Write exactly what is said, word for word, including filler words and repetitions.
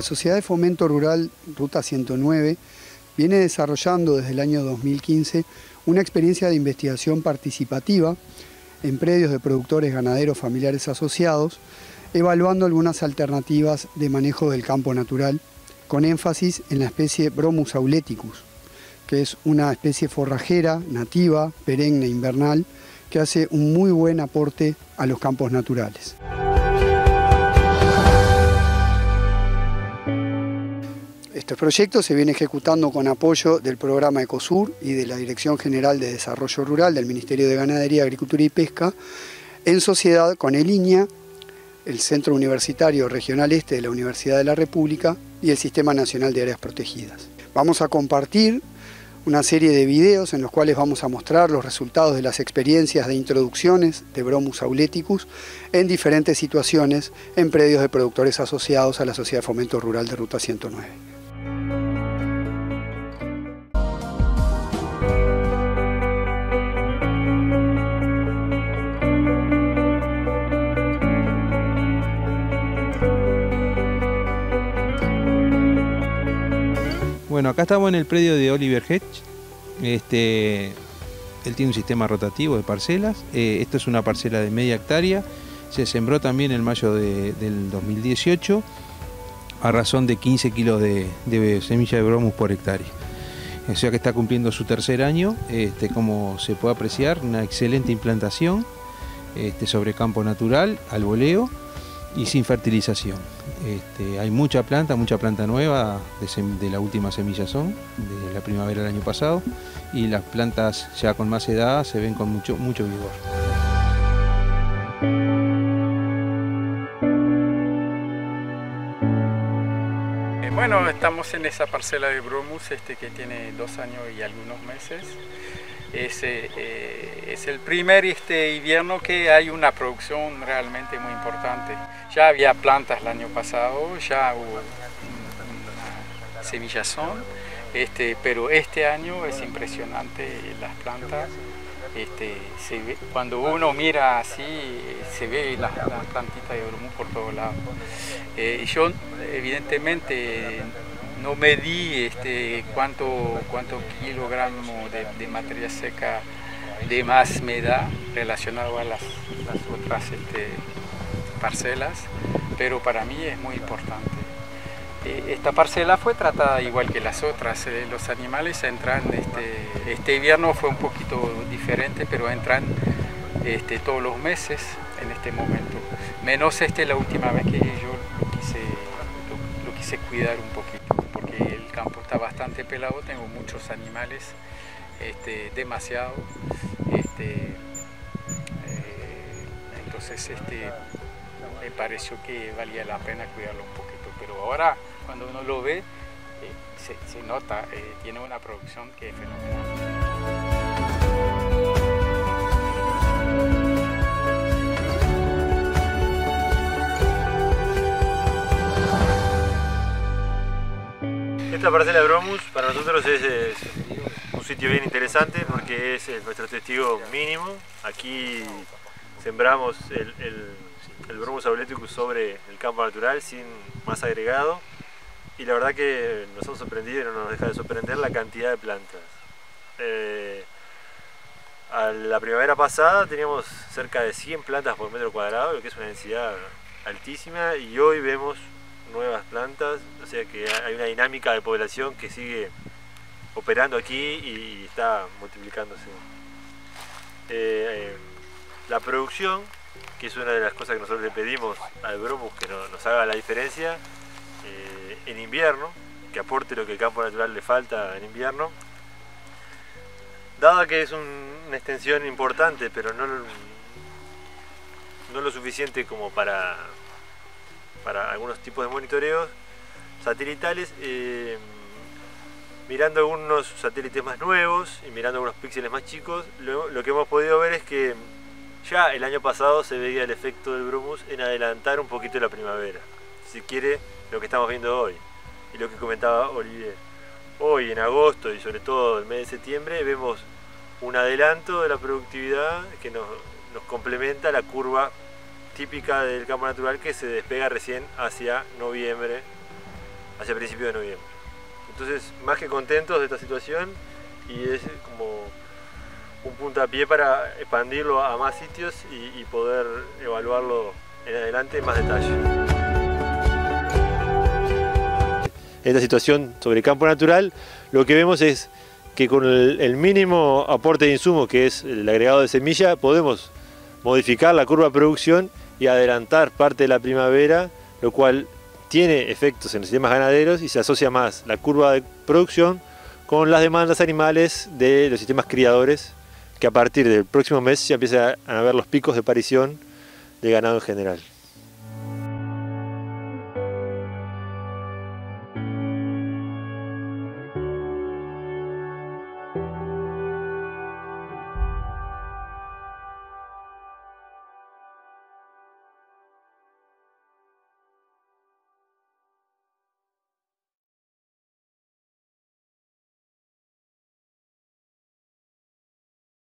Sociedad de Fomento Rural Ruta ciento nueve viene desarrollando desde el año dos mil quince una experiencia de investigación participativa en predios de productores ganaderos familiares asociados, evaluando algunas alternativas de manejo del campo natural, con énfasis en la especie Bromus auleticus, que es una especie forrajera, nativa, perenne, invernal, que hace un muy buen aporte a los campos naturales. Este proyecto se viene ejecutando con apoyo del programa Ecosur y de la Dirección General de Desarrollo Rural del Ministerio de Ganadería, Agricultura y Pesca, en sociedad con el I N I A, el Centro Universitario Regional Este de la Universidad de la República y el Sistema Nacional de Áreas Protegidas. Vamos a compartir una serie de videos en los cuales vamos a mostrar los resultados de las experiencias de introducciones de Bromus auleticus en diferentes situaciones en predios de productores asociados a la Sociedad de Fomento Rural de Ruta ciento nueve. Bueno, acá estamos en el predio de Oliver Hedge. Este, él tiene un sistema rotativo de parcelas. Eh, esto es una parcela de media hectárea. Se sembró también en mayo de, del dos mil dieciocho a razón de quince kilos de, de semilla de Bromus por hectárea. O sea que está cumpliendo su tercer año. Este, como se puede apreciar, una excelente implantación este, sobre campo natural, al voleo y sin fertilización. Este, hay mucha planta, mucha planta nueva de, de la última semillazón, de la primavera del año pasado, y las plantas ya con más edad se ven con mucho, mucho vigor. Eh, bueno, estamos en esa parcela de Bromus este, que tiene dos años y algunos meses. Es, eh, es el primer este, invierno que hay una producción realmente muy importante. Ya había plantas el año pasado, ya hubo una semillazón, este, pero este año es impresionante las plantas. Este, se ve, cuando uno mira así, se ve las, las plantitas de Bromus por todos lados. Eh, yo evidentemente no medí este, cuánto, cuánto kilogramos de, de materia seca de más me da relacionado a las, las otras este, parcelas, pero para mí es muy importante. Eh, esta parcela fue tratada igual que las otras. Eh, los animales entran, este, este invierno fue un poquito diferente, pero entran este, todos los meses en este momento. Menos este, la última vez que yo lo quise, lo, lo quise cuidar un poquito. El campo está bastante pelado, tengo muchos animales, este, demasiado, este, eh, entonces este, me pareció que valía la pena cuidarlo un poquito, pero ahora cuando uno lo ve, eh, se, se nota, eh, tiene una producción que es fenomenal. Esta parcela de Bromus para nosotros es, es un sitio bien interesante porque es, es nuestro testigo mínimo. Aquí sembramos el, el, el Bromus auleticus sobre el campo natural sin más agregado y la verdad que nos ha sorprendido y no nos deja de sorprender la cantidad de plantas. Eh, a la primavera pasada teníamos cerca de cien plantas por metro cuadrado, lo que es una densidad altísima, y hoy vemos nuevas plantas, o sea que hay una dinámica de población que sigue operando aquí y está multiplicándose. Eh, eh, la producción, que es una de las cosas que nosotros le pedimos al Bromus que no, nos haga la diferencia eh, en invierno, que aporte lo que el campo natural le falta en invierno, dado que es un, una extensión importante, pero no, no lo suficiente como para para algunos tipos de monitoreos satelitales, eh, mirando algunos satélites más nuevos y mirando algunos píxeles más chicos, lo, lo que hemos podido ver es que ya el año pasado se veía el efecto del Bromus en adelantar un poquito la primavera, si quiere lo que estamos viendo hoy y lo que comentaba Olivier. Hoy en agosto y sobre todo el mes de septiembre vemos un adelanto de la productividad que nos, nos complementa la curva típica del campo natural que se despega recién hacia noviembre, hacia principios de noviembre. Entonces, más que contentos de esta situación, y es como un puntapié para expandirlo a más sitios y, y poder evaluarlo en adelante en más detalle. En esta situación sobre campo natural, lo que vemos es que con el, el mínimo aporte de insumos, que es el agregado de semilla, podemos modificar la curva de producción y adelantar parte de la primavera, lo cual tiene efectos en los sistemas ganaderos y se asocia más la curva de producción con las demandas animales de los sistemas criadores, que a partir del próximo mes ya empiezan a haber los picos de aparición de ganado en general.